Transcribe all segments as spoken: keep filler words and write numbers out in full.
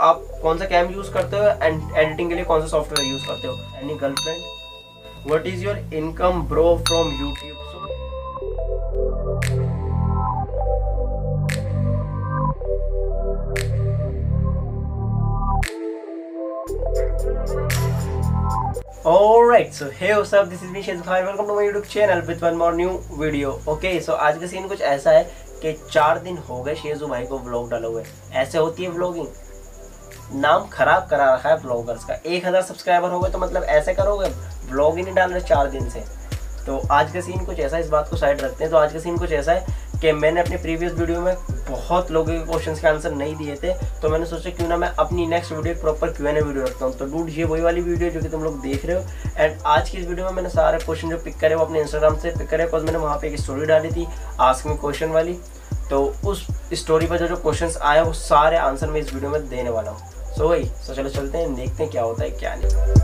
आप कौन सा कैम यूज करते हो एंड एडिटिंग के लिए कौन सा सॉफ्टवेयर यूज करते हो? Any girlfriend? What is your income bro from YouTube? Alright, so hey what's up, this is me Shazad Khan, welcome to my YouTube channel with one more new video. Okay, so आज का scene कुछ ऐसा है कि चार दिन हो गए शेजू भाई को व्लॉग डाले हुए। ऐसे होती है व्लॉगिंग, नाम खराब करा रखा है व्लॉगर्स का। एक हज़ार सब्सक्राइबर हो गए तो मतलब ऐसे करोगे, व्लॉग ही नहीं डाल रहे चार दिन से। तो आज का सीन कुछ ऐसा, इस बात को साइड रखते हैं। तो आज का सीन कुछ ऐसा है कि मैंने अपने प्रीवियस वीडियो में बहुत लोगों के क्वेश्चंस के आंसर नहीं दिए थे, तो मैंने सोचा क्यों ना मैं अपनी next video proper Q and A video रखता हूँ। तो डूड ये वही वाली वीडियो जो कि तुम लोग देख रहे हो। एंड आज की इस वीडियो में मैंने सारे क्वेश्चन जो पिक करे वो अपने इंस्टाग्राम से पिक करे, बिकॉज मैंने वहाँ पे एक स्टोरी डाली थी आस्क मी क्वेश्चन वाली। तो उस स्टोरी पर जो जो क्वेश्चन आए वो सारे आंसर मैं इस वीडियो में देने वाला हूँ। सो वही सो चलो चलते हैं, देखते हैं क्या होता है क्या नहीं।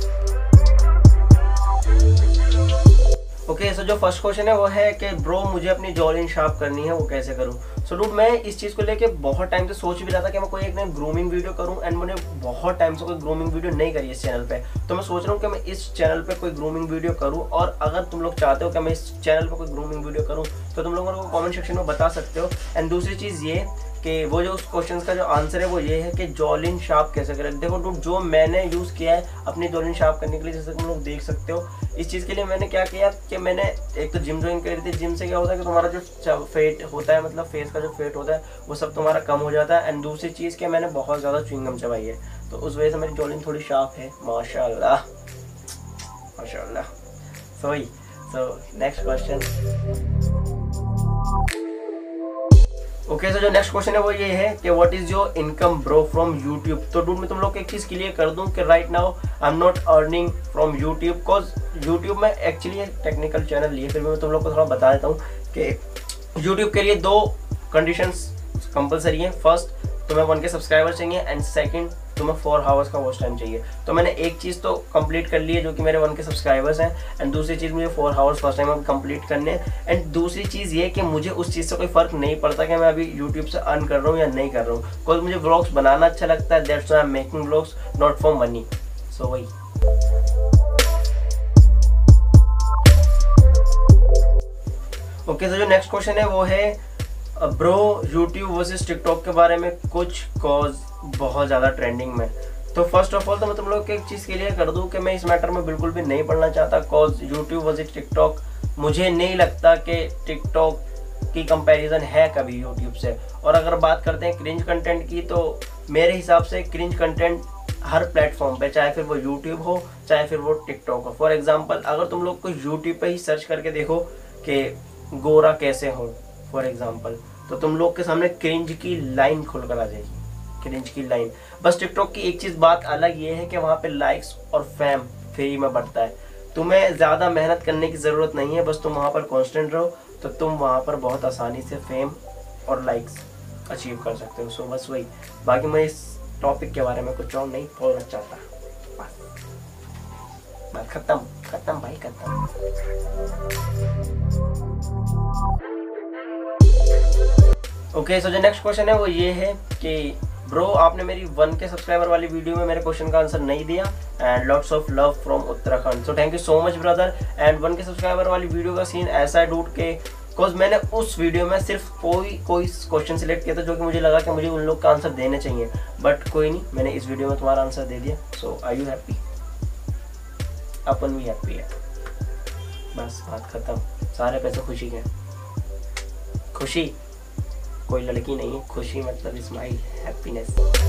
ओके, सो जो फर्स्ट क्वेश्चन है वो है कि ब्रो मुझे अपनी जॉ लाइन शार्प करनी है, वो कैसे करूं? सो डूड मैं इस चीज़ को लेके बहुत टाइम से सोच भी रहा था कि मैं कोई एक नई ग्रूमिंग वीडियो करूं, एंड मैंने बहुत टाइम से कोई ग्रूमिंग वीडियो नहीं करी इस चैनल पे। तो मैं सोच रहा हूं कि मैं इस चैनल पे कोई ग्रूमिंग वीडियो करूं, और अगर तुम लोग चाहते हो कि मैं इस चैनल पे कोई ग्रूमिंग वीडियो करूं तो तुम लोगों को कॉमेंट सेक्शन में बता सकते हो। एंड दूसरी चीज़ ये कि वो जो उस क्वेश्चन का जो आंसर है वो ये है कि जॉ लाइन शार्प कैसे करें। देखो डूड, जो मैंने यूज़ किया है अपनी जॉ लाइन शार्प करने के लिए, जैसे तुम लोग देख सकते हो, इस चीज़ के लिए मैंने क्या किया कि मैंने एक तो जिम ज्वाइन करी थी। जिम से क्या होता है कि तुम्हारा जो फेट होता है, मतलब फेस का जो फेट होता है वो सब तुम्हारा कम हो जाता है। एंड दूसरी चीज़ कि मैंने बहुत ज़्यादा च्युइंगम चबाई है, तो उस वजह से मेरी जॉ लाइन थोड़ी शार्प है, माशाल्लाह माशाल्लाह। So so next question. Okay, so जो नेक्स्ट क्वेश्चन है वो ये है कि what is your income bro from YouTube? तो डूड मैं तुम लोग को एक चीज़ क्लियर कर दूं कि right now I am not earning from YouTube, because YouTube में एक्चुअली टेक्निकल चैनल लिए। फिर भी मैं तुम लोग को थोड़ा बता देता हूँ कि यूट्यूब के लिए दो कंडीशंस कंपलसरी हैं। फर्स्ट, तुम्हें वन के सब्सक्राइबर चाहिए, एंड सेकंड तुम्हें फोर आवर्स का वॉच टाइम चाहिए। तो मैंने एक चीज़ तो कंप्लीट कर ली है जो कि मेरे वन के सब्सक्राइबर्स हैं, एंड दूसरी चीज़ मुझे four hours first time complete करने हैं। एंड दूसरी चीज़ ये कि मुझे उस चीज़ से कोई फ़र्क नहीं पड़ता कि मैं अभी यूट्यूब से अर्न कर रहा हूँ या नहीं कर रहा हूँ, बिकॉज मुझे व्लॉग्स बनाना अच्छा लगता है। That's why I am making vlogs not for money. So वही ओके, तो जो नेक्स्ट क्वेश्चन है वो है ब्रो यूट्यूब वर्सेस टिकटॉक के बारे में कुछ, कॉज बहुत ज़्यादा ट्रेंडिंग में। तो फर्स्ट ऑफ ऑल तो मैं तुम लोग को एक चीज़ क्लियर कर दूं कि मैं इस मैटर में बिल्कुल भी नहीं पढ़ना चाहता, कॉज यूट्यूब वर्सेस टिकटॉक मुझे नहीं लगता कि टिकटॉक की कंपैरिजन है कभी यूट्यूब से। और अगर बात करते हैं क्रिंज कंटेंट की, तो मेरे हिसाब से क्रिंज कंटेंट हर प्लेटफॉर्म पे, चाहे फिर वो यूट्यूब हो चाहे फिर वो टिकटॉक हो। फॉर एग्जाम्पल, अगर तुम लोग को यूट्यूब पे ही सर्च करके देखो कि गोरा कैसे हो फॉर एग्जाम्पल, तो तुम लोग के सामने क्रिंज की लाइन खुल कर आ जाएगी, क्रिंज की लाइन। बस टिकटॉक की एक चीज़ बात अलग ये है कि वहाँ पे लाइक्स और फैम फ्री में बढ़ता है। तुम्हें ज़्यादा मेहनत करने की ज़रूरत नहीं है, बस तुम वहाँ पर कॉन्स्टेंट रहो तो तुम वहाँ पर बहुत आसानी से फेम और लाइक्स अचीव कर सकते हो। सो बस वही, बाकी मैं इस टॉपिक के बारे में कुछ और नहीं बोलना चाहता। बस बात खत्म खत्म भाई खत्म। ओके, सो जो नेक्स्ट क्वेश्चन है वो ये है कि ब्रो आपने मेरी वन के सब्सक्राइबर वाली वीडियो में मेरे क्वेश्चन का आंसर नहीं दिया, and lots of love from Uttarakhand. So thank you so much brother. And one के सब्सक्राइबर वाली वीडियो का सीन ऐसा है डूड के, बिकॉज मैंने उस वीडियो में सिर्फ कोई कोई क्वेश्चन सिलेक्ट किया था जो कि मुझे लगा कि मुझे उन लोग का आंसर देने चाहिए, बट कोई नहीं, मैंने इस वीडियो में तुम्हारा आंसर दे दिया। So are you happy? अपन भी हैप्पी है, बस बात खत्म। सारे पैसे खुशी के, खुशी कोई लड़की नहीं है, खुशी मतलब स्माइल, हैप्पीनेस।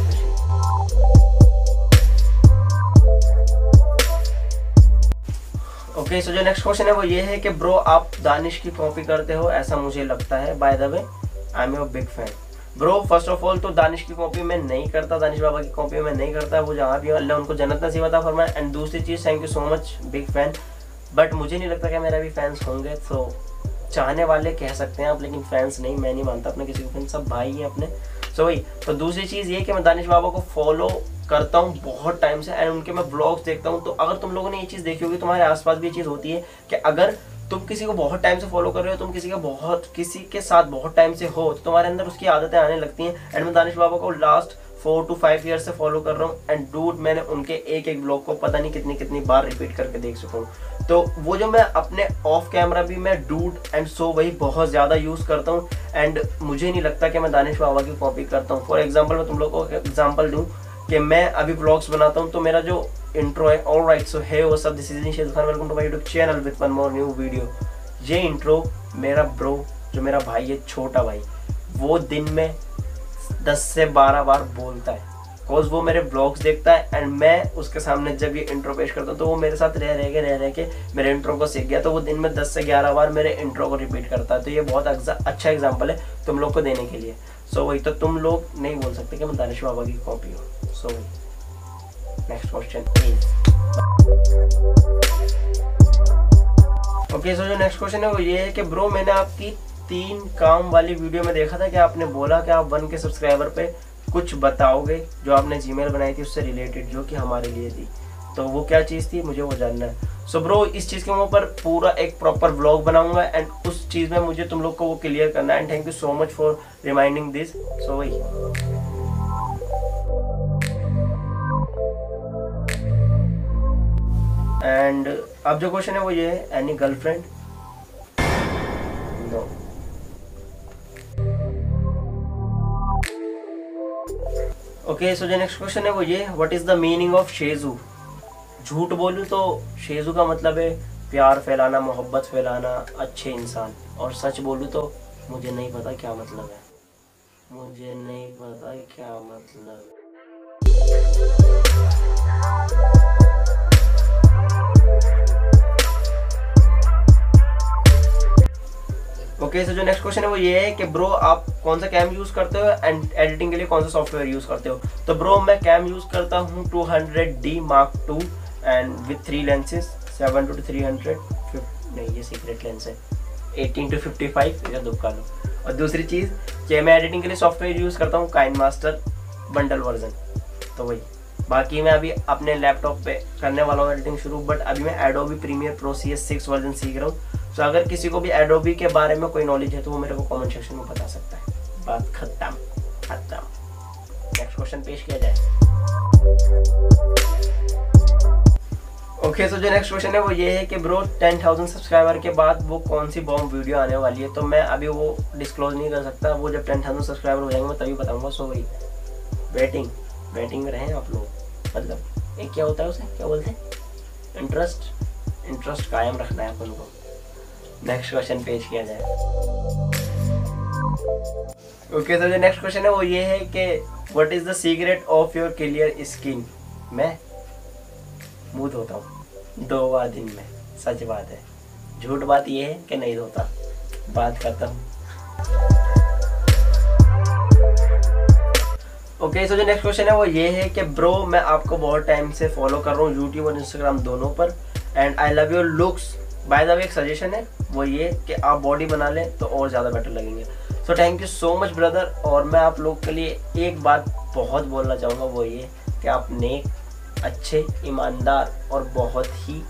ओके, सो जो नेक्स्ट क्वेश्चन है वो ये है कि ब्रो आप दानिश की कॉपी करते हो, ऐसा मुझे लगता है। By the way I am your big fan bro. First of all तो दानिश की कॉपी मैं नहीं करता, दानिश बाबा की कॉपी मैं नहीं करता, वो जहाँ भी हो अल्लाह उनको जन्नत नसीब अता फरमाए। एंड दूसरी चीज़, thank you so much big fan, but मुझे नहीं लगता कि मेरा भी फैंस होंगे। तो चाहने वाले कह सकते हैं आप, लेकिन फैंस नहीं, मैं नहीं मानता अपने किसी को फैन, सब भाई हैं अपने। सो वही, तो दूसरी चीज़ ये कि मैं दानिश बाबा को फॉलो करता हूँ बहुत टाइम से, एंड उनके मैं ब्लॉग्स देखता हूँ। तो अगर तुम लोगों ने ये चीज़ देखी होगी, तुम्हारे आसपास भी ये चीज़ होती है कि अगर तुम किसी को बहुत टाइम से फॉलो कर रहे हो, तुम किसी का बहुत किसी के साथ बहुत टाइम से हो, तो तुम्हारे अंदर उसकी आदतें आने लगती हैं। एंड मैं दानिश बाबा को last four two five year से फॉलो कर रहा हूँ एंड डूड मैंने उनके एक एक ब्लॉग को पता नहीं कितनी कितनी बार रिपीट करके देख चुका हूँ। तो वो जो मैं अपने ऑफ कैमरा भी मैं डूड एंड सो वही बहुत ज़्यादा यूज़ करता हूँ एंड मुझे नहीं लगता कि मैं दानिश बाबा की कॉपी करता हूँ। फॉर एग्जाम्पल मैं तुम लोग को एग्जाम्पल दूँ कि मैं अभी ब्लॉग्स बनाता हूँ तो मेरा जो इंट्रो है, alright so hey what's up, this is Nishad Khan, welcome to my YouTube channel with one more new video. ये इंट्रो मेरा ब्रो जो मेरा भाई है, छोटा भाई, वो दिन में दस से बारह बार बोलता है बिकॉज वो मेरे ब्लॉग्स देखता है एंड मैं उसके सामने जब ये इंट्रो पेश करता हूँ तो वो मेरे साथ रह रह के रह रह के मेरे इंट्रो को सीख गया। तो वो दिन में दस से ग्यारह बार मेरे इंट्रो को रिपीट करता है। तो ये बहुत अच्छा एग्जाम्पल है तुम लोग को देने के लिए। सो so, वही तो तुम लोग नहीं बोल सकते कि मैं दानिश बाबा की कॉपी हूँ। So next question is okay. So जो नेक्स्ट क्वेश्चन है वो ये है कि ब्रो मैंने आपकी तीन काम वाली वीडियो में देखा था कि आपने बोला कि आप वन के सब्सक्राइबर पे कुछ बताओगे जो आपने जीमेल बनाई थी उससे रिलेटेड, जो कि हमारे लिए थी। तो वो क्या चीज़ थी मुझे वो जानना है। सो so ब्रो इस चीज़ के ऊपर पूरा एक प्रॉपर व्लॉग बनाऊंगा एंड उस चीज़ में मुझे तुम लोग को वो क्लियर करना है and thank you so much for reminding this. So वही एंड अब जो क्वेश्चन है वो ये है, any girlfriend? No. Okay so जो नेक्स्ट क्वेश्चन है वो ये, what is the meaning of शेजू? झूठ बोलूं तो शेजू का मतलब है प्यार फैलाना, मोहब्बत फैलाना, अच्छे इंसान। और सच बोलूं तो मुझे नहीं पता क्या मतलब है, मुझे नहीं पता क्या मतलब है। ओके सो जो नेक्स्ट क्वेश्चन है वो ये है कि ब्रो आप कौन सा कैम यूज करते हो एंड एडिटिंग के लिए कौन सा सॉफ्टवेयर यूज करते हो? तो ब्रो मैं कैम यूज करता हूँ two hundred D mark two and with three lenses, seven to three hundred, नहीं ये सीक्रेट लेंस है, एटीन टू फिफ्टी फाइव, इधर दुबका लो। और दूसरी चीज़ कि मैं एडिटिंग के लिए सॉफ्टवेयर यूज करता हूँ काइनमास्टर बंडल वर्जन। तो वही बाकी मैं अभी अपने लैपटॉप पे करने वाला हूँ एडिटिंग शुरू, बट अभी मैं Adobe Premiere Pro C S six version सीख रहा हूँ। तो अगर किसी को भी एडोबी के बारे में कोई नॉलेज है तो वो मेरे को कमेंट सेक्शन में बता सकता है। बात खत्म खत्म। नेक्स्ट क्वेश्चन पेश किया जाए। ओके सो जो नेक्स्ट क्वेश्चन है वो ये है कि ब्रो टेन थाउजेंड सब्सक्राइबर के बाद वो कौन सी बॉम्ब वीडियो आने वाली है? तो मैं अभी वो डिस्क्लोज नहीं कर सकता, वो जब टेन थाउजेंड सब्सक्राइबर हो जाएंगे मैं तभी बताऊंगा। सो वही वेटिंग वेटिंग में रहें आप लोग। मतलब एक क्या होता है उसे क्या बोलते हैं, इंटरेस्ट इंटरेस्ट कायम रखना है अपन को। नेक्स्ट क्वेश्चन पेश किया जाए। ओके तो जो नेक्स्ट क्वेश्चन है वो ये है कि what is the secret of your clear skin? मैं मुंह धोता हूँ दो बार दिन में, सच बात है। झूठ बात ये है कि नहीं धोता। बात करता हूँ। ओके सो जो नेक्स्ट क्वेश्चन है वो ये है कि ब्रो मैं आपको बहुत टाइम से फॉलो कर रहा हूँ यूट्यूब और इंस्टाग्राम दोनों पर and I love your looks. By the way एक सजेशन है वो ये कि आप बॉडी बना लें तो और ज़्यादा बेटर लगेंगे। So thank you so much brother. और मैं आप लोग के लिए एक बात बहुत बोलना चाहूँगा वो ये कि आप नेक, अच्छे, ईमानदार और बहुत ही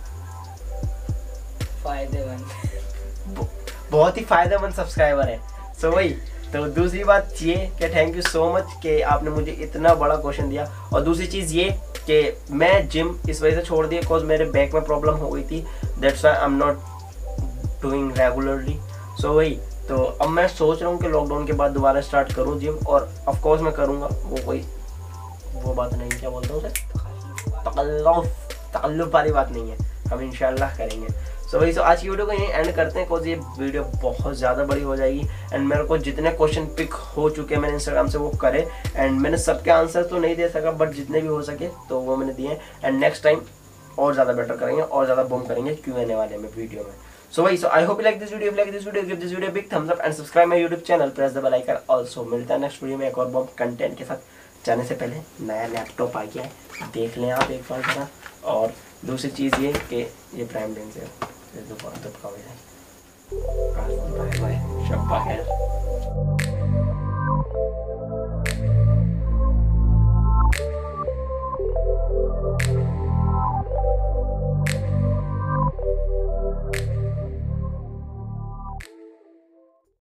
फायदेमंद बहुत ही फायदेमंद सब्सक्राइबर हैं। सो so, वही तो दूसरी बात ये कि थैंक यू सो मच कि आपने मुझे इतना बड़ा क्वेश्चन दिया। और दूसरी चीज़ ये कि मैं जिम इस वजह से छोड़ दिया बिकॉज मेरे बैक में प्रॉब्लम हो गई थी, that's why I am not doing regularly. So वही तो अब मैं सोच रहा हूँ कि लॉकडाउन के बाद दोबारा स्टार्ट करूँ जिम, और ऑफ कोर्स मैं करूँगा। वो कोई वो बात नहीं, क्या बोलता हूँ उसे, तकल्लुफ तकल्लुफ वाली बात नहीं है, हम इंशाल्लाह करेंगे। सो वही सो आज की वीडियो को यहीं एंड करते हैं बिकॉज ये वीडियो बहुत ज़्यादा बड़ी हो जाएगी एंड मेरे को जितने क्वेश्चन पिक हो चुके हैं मैंने इंस्टाग्राम से वो करे एंड मैंने सबके आंसर तो नहीं दे सका बट जितने भी हो सके तो वो मैंने दिए एंड नेक्स्ट टाइम और ज़्यादा बेटर करेंगे और ज़्यादा बूम करेंगे क्यू एन ए वाले में वीडियो में। सो वही so I hope you like this video, like this video give this video big thumbs up and subscribe my YouTube channel, press the bell icon also. मिलता है next video में एक और बम content के साथ। जाने से पहले नया लैपटॉप आ गया है, देख लें आप एक बार जरा। और दूसरी चीज़ ये कि ये प्राइम लेंस है, दुकान तो बाय बाय, शब्बा खैर।